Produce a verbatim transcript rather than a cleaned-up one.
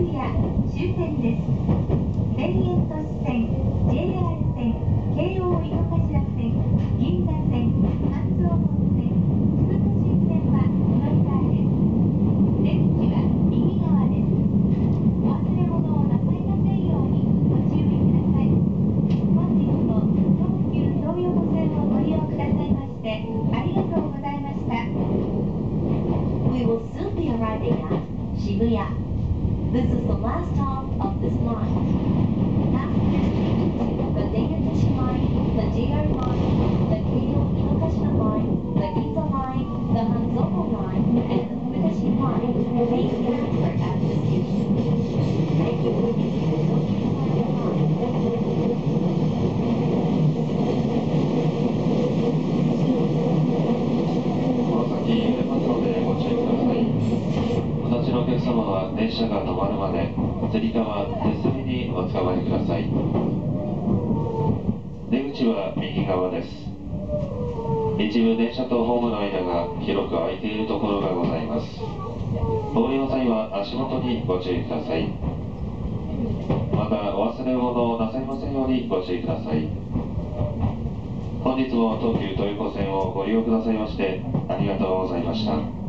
谷終点です。田園都市線、ジェイアール 線、京王井の頭線、銀座線、半蔵門線、副都心線はこの以外です。出口は右側です。お忘れ物をなさいませんようにご注意ください。本日も東急東横線をご利用くださいましてありがとうございました。We will soon be arriving at Shibuya. This is the last stop of this line. Passengers change to the Daiyutoshi Line, the J R Line, the Keio Inokashira Line, the Ginza Line, the Hanzoko Line, and the Fukudashi Line. Please transfer at this station. Thank you for using the Tokyo Line. お客様は電車が止まるまでつり革手すりにおつかまりください。出口は右側です。一部電車とホームの間が広く空いているところがございます。お降りの際は足元にご注意ください。またお忘れ物をなさいませんようにご注意ください。本日も東急東横線をご利用くださいましてありがとうございました。